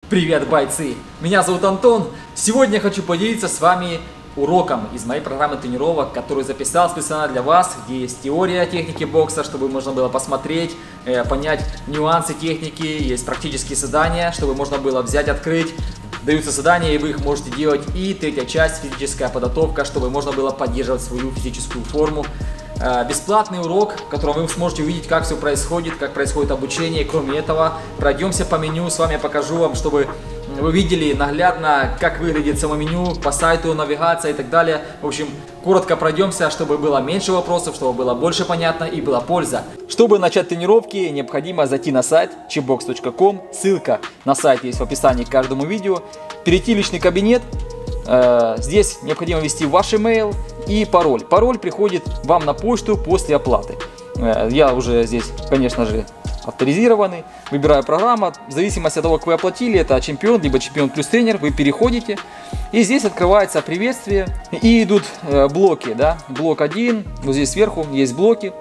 Привет, бойцы! Меня зовут Антон. Сегодня я хочу поделиться с вами уроком из моей программы тренировок, которую записал специально для вас, где есть теория техники бокса, чтобы можно было посмотреть, понять нюансы техники, есть практические задания, чтобы можно было взять, открыть. Даются задания, и вы их можете делать. И третья часть — физическая подготовка, чтобы можно было поддерживать свою физическую форму. Бесплатный урок, в котором вы сможете увидеть, как все происходит, как происходит обучение. Кроме этого, пройдемся по меню, с вами я покажу вам, чтобы вы видели наглядно, как выглядит само меню, по сайту, навигация и так далее. В общем, коротко пройдемся, чтобы было меньше вопросов, чтобы было больше понятно и была польза. Чтобы начать тренировки, необходимо зайти на сайт chipbox.com. Ссылка на сайт есть в описании к каждому видео. Перейти в личный кабинет. Здесь необходимо ввести ваш email и пароль. Пароль приходит вам на почту после оплаты. Я уже здесь, конечно же, авторизированный. Выбираю программу. В зависимости от того, как вы оплатили, это чемпион, либо чемпион плюс тренер. Вы переходите. И здесь открывается приветствие. И идут блоки. Да? Блок 1. Вот здесь сверху есть блоки.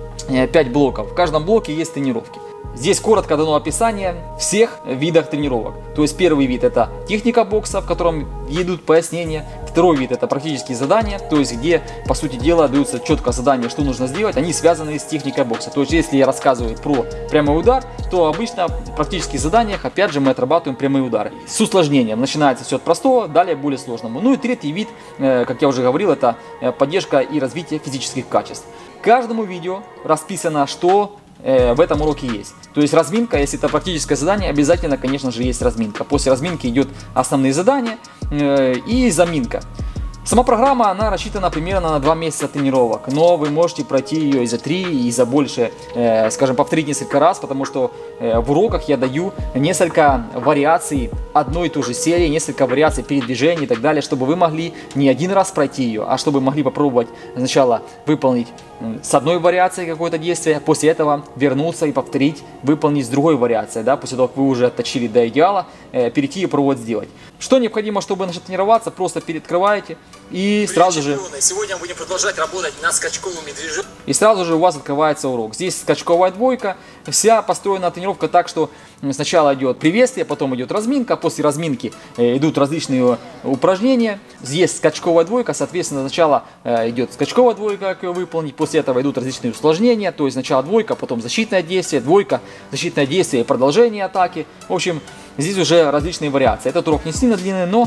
5 блоков. В каждом блоке есть тренировки. Здесь коротко дано описание всех видов тренировок. То есть первый вид — это техника бокса, в котором идут пояснения. Второй вид — это практические задания, то есть где, по сути дела, даются четко задания, что нужно сделать. Они связаны с техникой бокса. То есть если я рассказываю про прямой удар, то обычно в практических заданиях, опять же, мы отрабатываем прямые удары. С усложнением. Начинается все от простого, далее более сложному. Ну и третий вид, как я уже говорил, это поддержка и развитие физических качеств. Каждому видео расписано, что в этом уроке есть. То есть разминка, если это практическое задание, обязательно, конечно же, есть разминка. После разминки идет основные задания и заминка. Сама программа, она рассчитана примерно на 2 месяца тренировок, но вы можете пройти ее и за 3, и за больше, скажем, повторить несколько раз, потому что в уроках я даю несколько вариаций одной и той же серии, несколько вариаций передвижений и так далее, чтобы вы могли не один раз пройти ее, а чтобы могли попробовать сначала выполнить с одной вариацией какое-то действие, после этого вернуться и повторить, выполнить с другой вариацией, да, после того, как вы уже отточили до идеала, перейти и пробовать сделать. Что необходимо, чтобы начать тренироваться? Просто переоткрываете и сразу же... Сегодня мы будем продолжать работать над скачковыми движениями. И сразу же у вас открывается урок. Здесь скачковая двойка. Вся построена тренировка так, что сначала идет приветствие, потом идет разминка. После разминки идут различные упражнения. Здесь скачковая двойка, соответственно, сначала идет скачковая двойка, как ее выполнить. После этого идут различные усложнения. То есть сначала двойка, потом защитное действие, двойка, защитное действие и продолжение атаки. В общем, здесь уже различные вариации. Этот урок не сильно длинный, но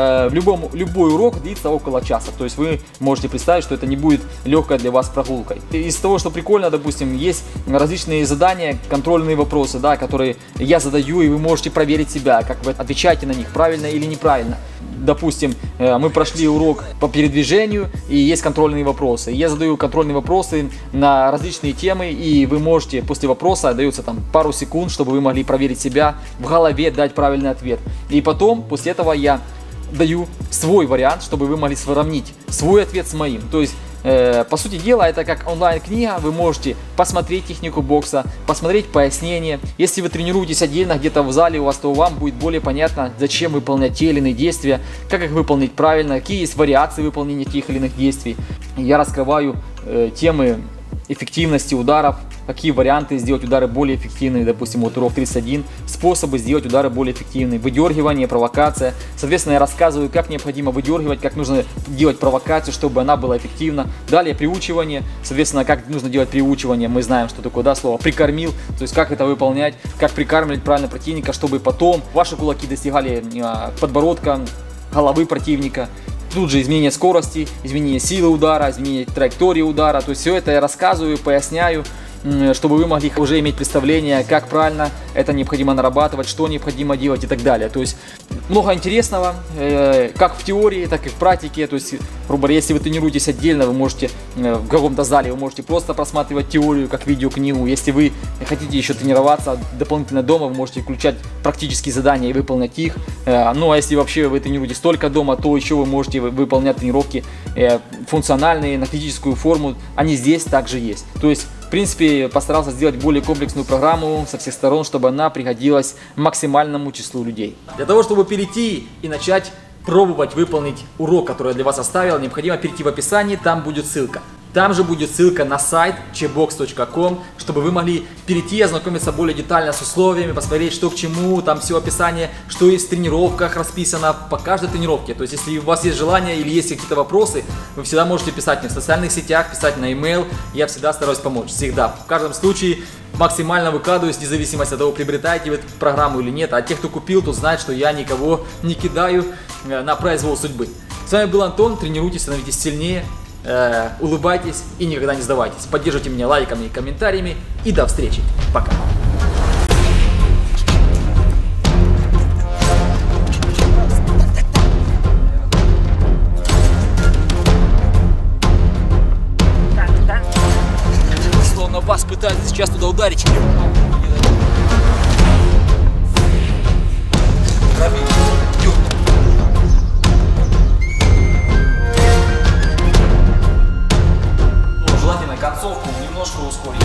любой урок длится около часа. То есть вы можете представить, что это не будет легкой для вас прогулкой. Из того, что прикольно, допустим, есть различные задания, контрольные вопросы, да, которые я задаю, и вы можете проверить себя, как вы отвечаете на них, правильно или неправильно. Допустим, мы прошли урок по передвижению, и есть контрольные вопросы. Я задаю контрольные вопросы на различные темы, и вы можете, после вопроса, дается там пару секунд, чтобы вы могли проверить себя, в голове дать правильный ответ. И потом, после этого я даю свой вариант, чтобы вы могли сравнить свой ответ с моим. То есть, по сути дела, это как онлайн-книга, вы можете посмотреть технику бокса, посмотреть пояснения. Если вы тренируетесь отдельно где-то в зале у вас, то вам будет более понятно, зачем выполнять те или иные действия, как их выполнить правильно, какие есть вариации выполнения тех или иных действий. Я раскрываю темы эффективности ударов, какие варианты сделать удары более эффективными, допустим, вот урок 31, способы сделать удары более эффективными, выдергивание, провокация. Соответственно, я рассказываю, как необходимо выдергивать, как нужно делать провокацию, чтобы она была эффективна. Далее приучивание, соответственно, как нужно делать приучивание, мы знаем, что такое, да, слово прикормил, то есть как это выполнять, как прикармливать правильно противника, чтобы потом ваши кулаки достигали подбородка, головы противника. Тут же изменение скорости, изменение силы удара, изменение траектории удара. То есть все это я рассказываю, поясняю, чтобы вы могли уже иметь представление, как правильно это необходимо нарабатывать, что необходимо делать и так далее. То есть много интересного, как в теории, так и в практике. То есть, грубо говоря, если вы тренируетесь отдельно, вы можете в каком-то зале, вы можете просто просматривать теорию, как видеокнигу. Если вы хотите еще тренироваться дополнительно дома, вы можете включать практические задания и выполнять их. Ну а если вообще вы тренируетесь только дома, то еще вы можете выполнять тренировки функциональные, на физическую форму. Они здесь также есть. То есть, в принципе, постарался сделать более комплексную программу со всех сторон, чтобы она пригодилась максимальному числу людей. Для того, чтобы перейти и начать пробовать выполнить урок, который я для вас оставил, необходимо перейти в описание, там будет ссылка. Там же будет ссылка на сайт chbox.com, чтобы вы могли перейти, ознакомиться более детально с условиями, посмотреть, что к чему, там все описание, что есть в тренировках расписано по каждой тренировке. То есть, если у вас есть желание или есть какие-то вопросы, вы всегда можете писать мне в социальных сетях, писать на e-mail, я всегда стараюсь помочь, всегда. В каждом случае максимально выкладываюсь, вне зависимости от того, приобретаете вы эту программу или нет. А те, кто купил, тот знает, что я никого не кидаю на произвол судьбы. С вами был Антон, тренируйтесь, становитесь сильнее. Улыбайтесь и никогда не сдавайтесь. Поддержите меня лайками и комментариями. И до встречи. Пока. Словно вас пытаются сейчас туда ударить. Концовку немножко ускорить.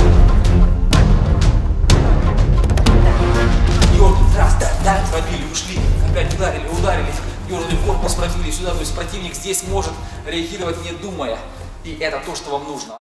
Дернули, раз, да, пробили, ушли, опять ударили, дернули корпус, пробили сюда. То есть противник здесь может реагировать не думая. И это то, что вам нужно.